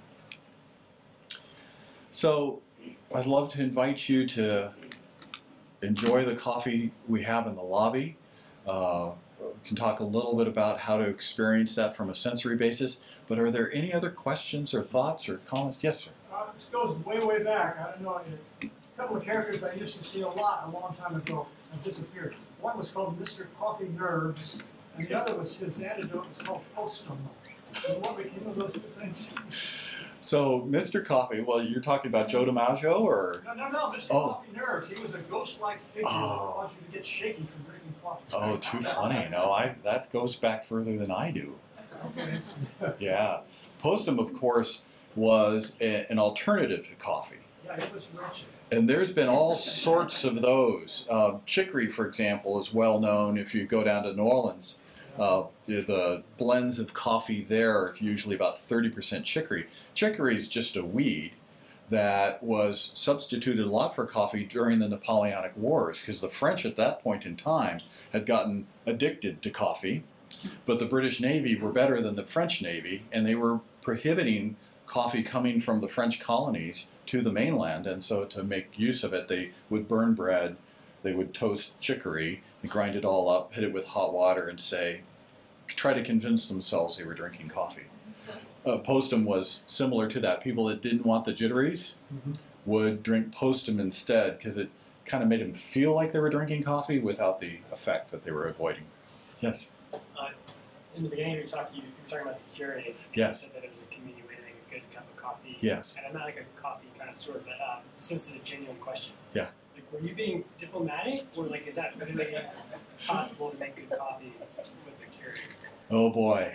So I'd love to invite you to enjoy the coffee we have in the lobby. Uh, we can talk a little bit about how to experience that from a sensory basis, but are there any other questions or thoughts or comments? Yes, sir. Uh, this goes way, way back. I don't know. A couple of characters I used to see a lot a long time ago have disappeared. One was called Mister Coffee Nerves, and the other was his antidote was called Postum. And what became of those two things? So, Mister Coffee, well, you're talking about Joe DiMaggio, or? No, no, no, Mister Oh. Coffee Nerves. He was a ghost-like figure Oh. that caused you to get shaky from drinking coffee. Oh, too funny. No, I, that goes back further than I do. Okay. Yeah. Postum, of course, was a, an alternative to coffee. Yeah, it was wretched. And there's been all sorts of those. Uh, chicory, for example, is well known if you go down to New Orleans. Uh, the, the blends of coffee there are usually about thirty percent chicory. Chicory is just a weed that was substituted a lot for coffee during the Napoleonic Wars, because the French at that point in time had gotten addicted to coffee, but the British Navy were better than the French Navy, and they were prohibiting coffee coming from the French colonies to the mainland, and so to make use of it, they would burn bread, they would toast chicory, and grind it all up, hit it with hot water, and say, try to convince themselves they were drinking coffee. Uh, Postum was similar to that. People that didn't want the jitteries Mhm. would drink Postum instead, because it kind of made them feel like they were drinking coffee without the effect that they were avoiding. Yes? Uh, in the beginning of your talk, you, you were talking about the Keurig. Yes. You said that it was a community way to make a good cup of coffee. Yes. And I'm not like a coffee connoisseur, but uh, this is a genuine question. Yeah. Like, were you being diplomatic, or like, is that really possible to make good coffee with a Keurig? Oh boy.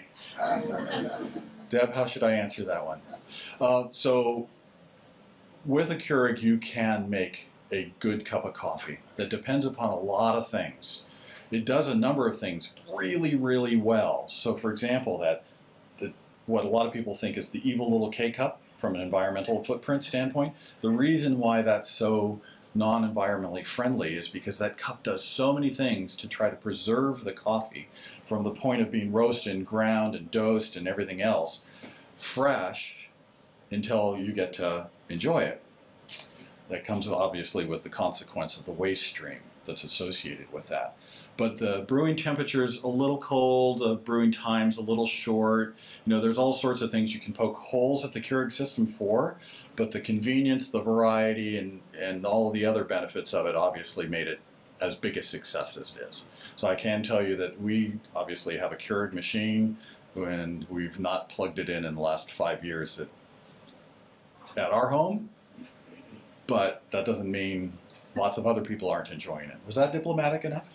Deb, how should I answer that one? Uh, so, with a Keurig, you can make a good cup of coffee. That depends upon a lot of things. It does a number of things really, really well. So, for example, that the what a lot of people think is the evil little K-cup from an environmental footprint standpoint. The reason why that's so non-environmentally friendly is because that cup does so many things to try to preserve the coffee from the point of being roasted and ground and dosed and everything else fresh until you get to enjoy it. That comes obviously with the consequence of the waste stream that's associated with that. But the brewing temperature is a little cold, the brewing time's a little short. You know, there's all sorts of things you can poke holes at the Keurig system for, but the convenience, the variety, and, and all of the other benefits of it obviously made it as big a success as it is. So I can tell you that we obviously have a Keurig machine, and we've not plugged it in in the last five years at, at our home, but that doesn't mean lots of other people aren't enjoying it. Was that diplomatic enough?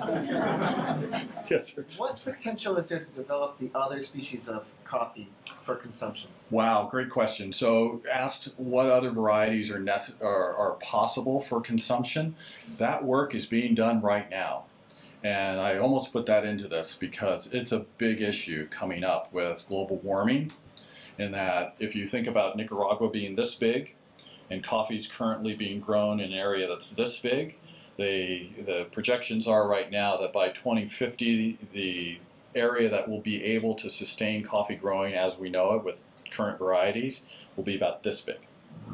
Yes, sir. What potential is there to develop the other species of coffee for consumption? Wow, great question. So asked what other varieties are, nece- are, are possible for consumption. That work is being done right now. And I almost put that into this because it's a big issue coming up with global warming, in that if you think about Nicaragua being this big, and coffee is currently being grown in an area that's this big, they, the projections are right now that by twenty fifty, the area that will be able to sustain coffee growing as we know it with current varieties will be about this big.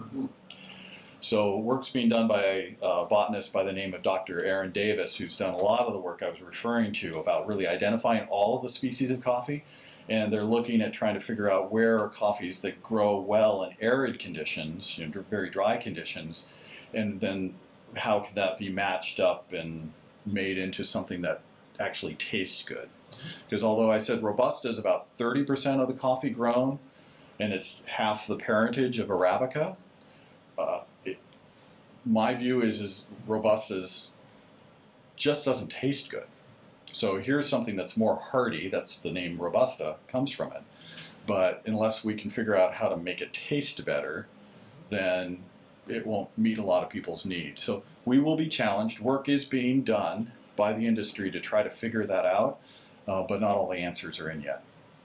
So work's being done by a botanist by the name of Doctor Aaron Davis, who's done a lot of the work I was referring to about really identifying all of the species of coffee. And they're looking at trying to figure out where are coffees that grow well in arid conditions, you know, very dry conditions, and then how can that be matched up and made into something that actually tastes good. Because although I said Robusta is about thirty percent of the coffee grown, and it's half the parentage of Arabica, uh, it, my view is, is Robusta's just doesn't taste good. So here's something that's more hearty, that's the name Robusta, comes from it. But unless we can figure out how to make it taste better, then it won't meet a lot of people's needs. So we will be challenged. Work is being done by the industry to try to figure that out, uh, but not all the answers are in yet.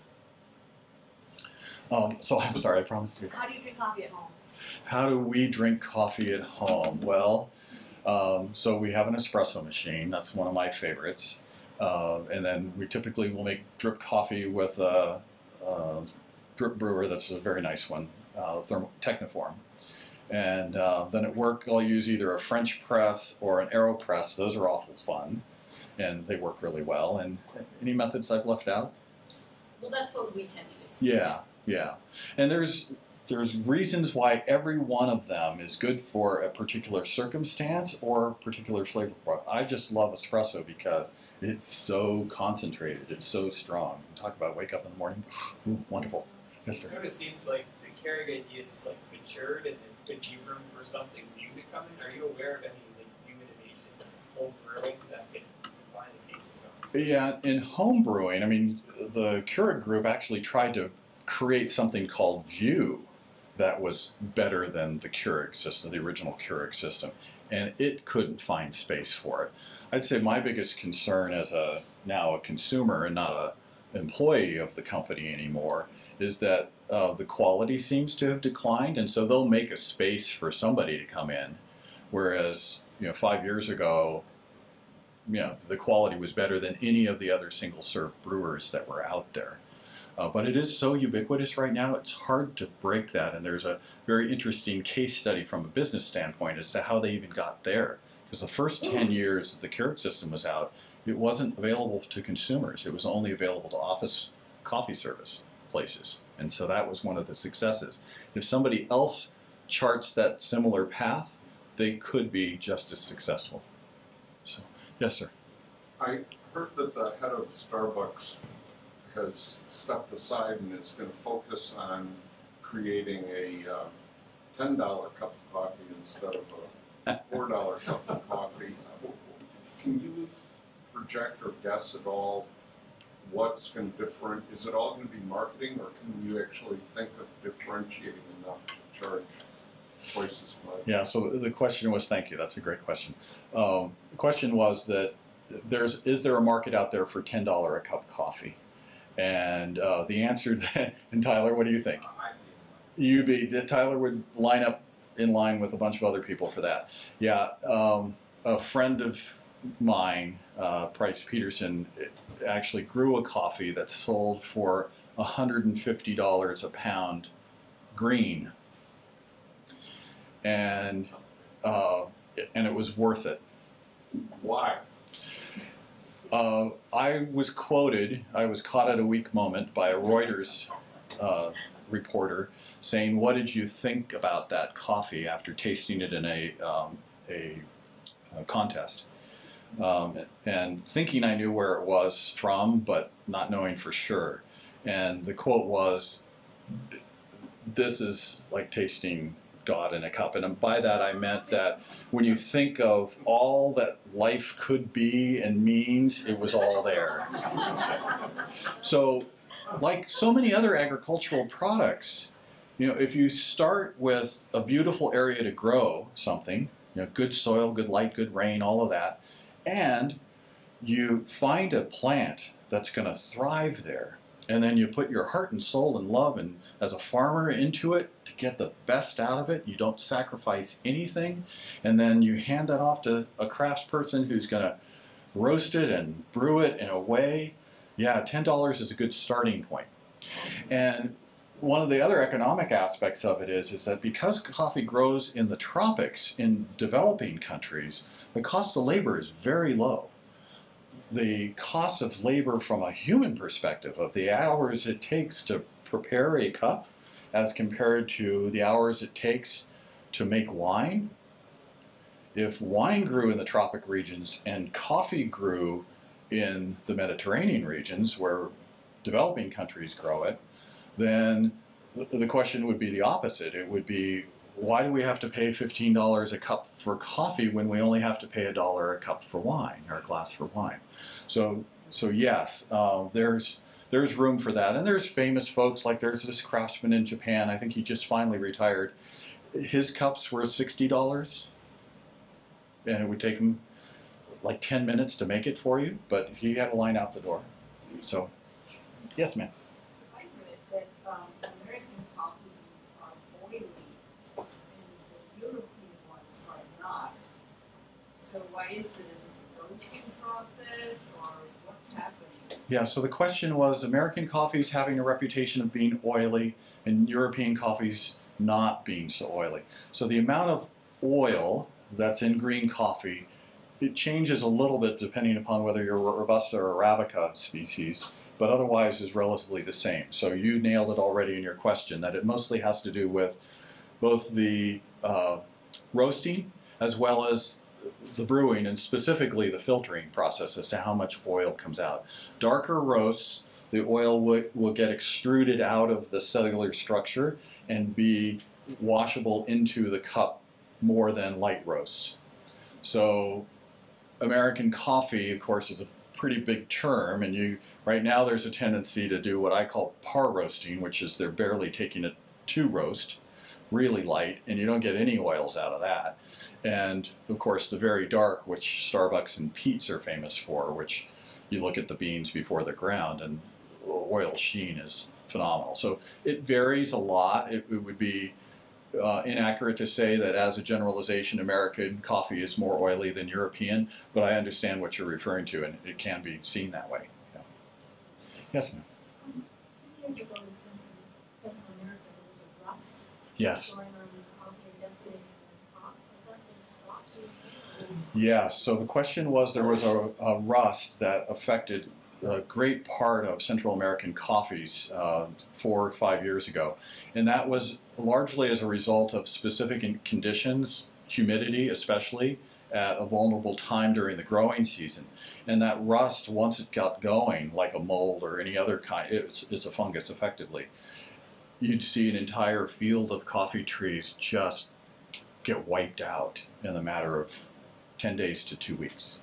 Um, so I'm sorry, I promised you. How do you drink coffee at home? How do we drink coffee at home? Well, um, so we have an espresso machine. That's one of my favorites. Uh, and then we typically will make drip coffee with a, a drip brewer that's a very nice one, uh, thermo Techniform. And uh, then at work I'll use either a French press or an AeroPress. Those are awful fun, and they work really well. And any methods I've left out? Well, that's what we tend to use. Yeah, yeah. And there's there's reasons why every one of them is good for a particular circumstance or particular flavor profile. I just love espresso because it's so concentrated, it's so strong. Talk about wake up in the morning, ooh, wonderful. Yes, It sir. sort of seems like the Keurig idea is like matured and it could be room for something new to come in. Are you aware of any like new innovations, home brewing that could refine the taste of coffee? Yeah, in home brewing, I mean, the Keurig group actually tried to create something called View that was better than the Keurig system, the original Keurig system, and it couldn't find space for it. I'd say my biggest concern as a now a consumer and not a employee of the company anymore is that uh, the quality seems to have declined, and so they'll make a space for somebody to come in, whereas you know five years ago, you know the quality was better than any of the other single serve brewers that were out there. Uh, but it is so ubiquitous right now, it's hard to break that. And there's a very interesting case study from a business standpoint as to how they even got there. Because the first ten years that the Keurig system was out, it wasn't available to consumers. It was only available to office coffee service places. And so that was one of the successes. If somebody else charts that similar path, they could be just as successful. So, yes, sir. I heard that the head of Starbucks has stepped aside and is going to focus on creating a uh, ten dollar cup of coffee instead of a four dollar cup of coffee. Can you project or guess at all what's going to different? Is it all going to be marketing, or can you actually think of differentiating enough to charge twice as much? Yeah, so the question was, thank you, that's a great question. Um, the question was that there's, is there a market out there for ten dollars a cup coffee? And uh, the answer, to, and Tyler, what do you think? You'd be, Tyler would line up in line with a bunch of other people for that. Yeah, um, a friend of mine, uh, Price Peterson, actually grew a coffee that sold for one hundred fifty dollars a pound green. And, uh, and it was worth it. Why? Uh, I was quoted, I was caught at a weak moment by a Reuters uh, reporter saying, "What did you think about that coffee after tasting it in a, um, a, a contest?" Um, and thinking I knew where it was from, but not knowing for sure. And the quote was, "This is like tasting God in a cup." And by that I meant that when you think of all that life could be and means, it was all there. So, like so many other agricultural products, you know, if you start with a beautiful area to grow something, you know, good soil, good light, good rain, all of that, and you find a plant that's going to thrive there, and then you put your heart and soul and love and as a farmer into it to get the best out of it, you don't sacrifice anything, and then you hand that off to a craftsperson who's going to roast it and brew it in a way, yeah, ten dollars is a good starting point. And one of the other economic aspects of it is, is that because coffee grows in the tropics in developing countries, the cost of labor is very low. The cost of labor from a human perspective, of the hours it takes to prepare a cup as compared to the hours it takes to make wine. If wine grew in the tropic regions and coffee grew in the Mediterranean regions where developing countries grow it, then the question would be the opposite. It would be, why do we have to pay fifteen dollars a cup for coffee when we only have to pay a dollar a cup for wine, or a glass for wine? So, so yes, uh, there's there's room for that. And there's famous folks, like there's this craftsman in Japan, I think he just finally retired. His cups were sixty dollars, and it would take him like ten minutes to make it for you, but he had a line out the door. So, yes, ma'am. I read that um, American coffee beans are oily and the European ones are not. So why is it? Is it the roasting process or what's happening? Yeah, so the question was, American coffees having a reputation of being oily and European coffees not being so oily. So the amount of oil that's in green coffee, it changes a little bit depending upon whether you're a Robusta or Arabica species, but otherwise is relatively the same. So you nailed it already in your question, that it mostly has to do with both the uh, roasting as well as the brewing, and specifically the filtering process as to how much oil comes out. Darker roasts, the oil will, will get extruded out of the cellular structure and be washable into the cup more than light roasts. So American coffee, of course, is a pretty big term, and you right now there's a tendency to do what I call par roasting, which is they're barely taking it to roast, really light, and you don't get any oils out of that. And of course the very dark, which Starbucks and Pete's are famous for, which you look at the beans before they're ground and the oil sheen is phenomenal. So it varies a lot. It, it would be uh, inaccurate to say that as a generalization American coffee is more oily than European, but I understand what you're referring to, and it can be seen that way. Yeah. Yes, ma'am. Um, years ago in Central, Central America, there was a rust Yes. going on in coffee and decimating the crops. I thought they stopped it. Yes, so the question was, there was a, a rust that affected a great part of Central American coffees uh, four or five years ago. And that was largely as a result of specific conditions, humidity especially, at a vulnerable time during the growing season. And that rust, once it got going, like a mold or any other kind, it's, it's a fungus effectively, you'd see an entire field of coffee trees just get wiped out in the matter of ten days to two weeks.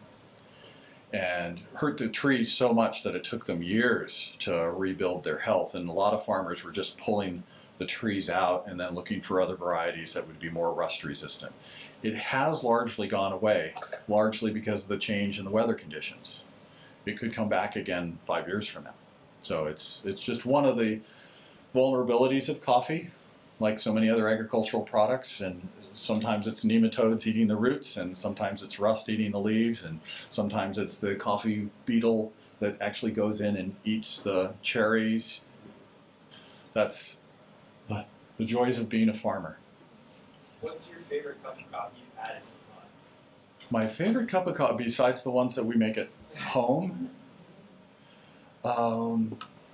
And hurt the trees so much that it took them years to rebuild their health. And a lot of farmers were just pulling the trees out and then looking for other varieties that would be more rust resistant. It has largely gone away, largely because of the change in the weather conditions. It could come back again five years from now. So it's it's just one of the vulnerabilities of coffee, like so many other agricultural products. And sometimes it's nematodes eating the roots, and sometimes it's rust eating the leaves, and sometimes it's the coffee beetle that actually goes in and eats the cherries. That's the, the joys of being a farmer. What's your favorite cup of coffee you've had in a while? My favorite cup of coffee, besides the ones that we make at home, um,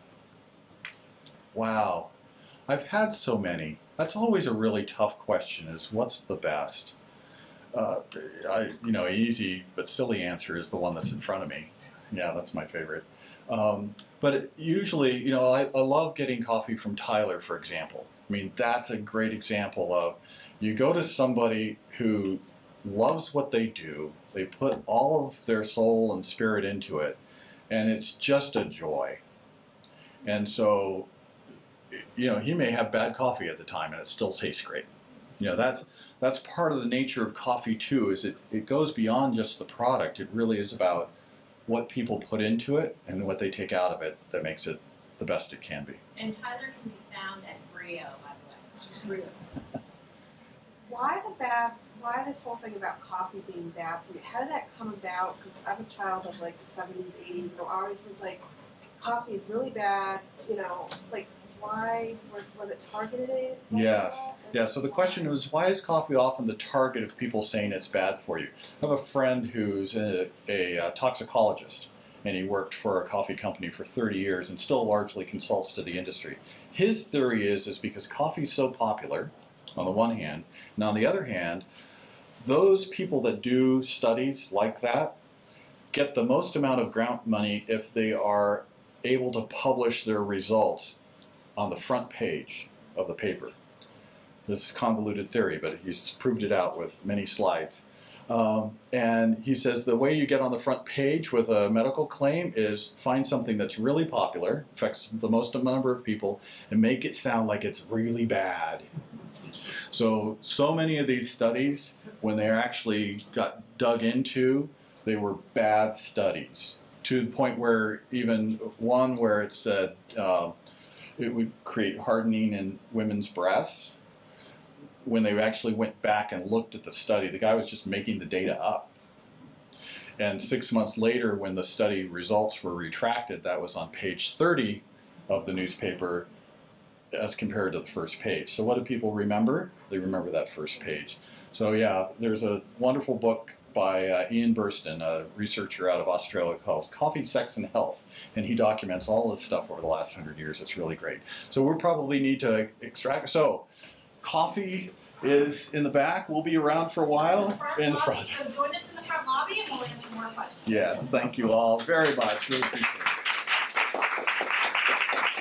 wow, I've had so many. That's always a really tough question, is what's the best? Uh, I, you know, easy but silly answer is the one that's in front of me. Yeah, that's my favorite. Um, but it, usually, you know, I, I love getting coffee from Tyler, for example. I mean, that's a great example of, you go to somebody who loves what they do, they put all of their soul and spirit into it, and it's just a joy. And so, you know, he may have bad coffee at the time and it still tastes great. You know, that's, that's part of the nature of coffee too, is it, it goes beyond just the product. It really is about what people put into it and what they take out of it that makes it the best it can be. And Tyler can be found at Brio, by the way. Why the bad? Why this whole thing about coffee being bad for you? How did that come about? Because I'm a child of like the seventies, eighties, and I always was like, coffee is really bad. You know, like why was, was it targeted? Yes. Yeah. So the question was, why is coffee often the target of people saying it's bad for you? I have a friend who's a, a, a toxicologist, and he worked for a coffee company for thirty years and still largely consults to the industry. His theory is, is because coffee is so popular, on the one hand, and on the other hand, those people that do studies like that get the most amount of grant money if they are able to publish their results on the front page of the paper. This is convoluted theory, but he's proved it out with many slides. Um, and he says the way you get on the front page with a medical claim is find something that's really popular, affects the most number of people, and make it sound like it's really bad. So, so many of these studies, when they actually got dug into, they were bad studies, to the point where even one where it said uh, it would create hardening in women's breasts. When they actually went back and looked at the study, the guy was just making the data up. And six months later, when the study results were retracted, that was on page thirty of the newspaper as compared to the first page. So what do people remember? They remember that first page. So yeah, there's a wonderful book by uh, Ian Burston, a researcher out of Australia, called Coffee, Sex, and Health. And he documents all this stuff over the last hundred years. It's really great. So we probably need to extract. So coffee is in the back. We'll be around for a while in the front. So join us in the front lobby and we'll answer more questions. Yes, thank you all very much. Really appreciate it.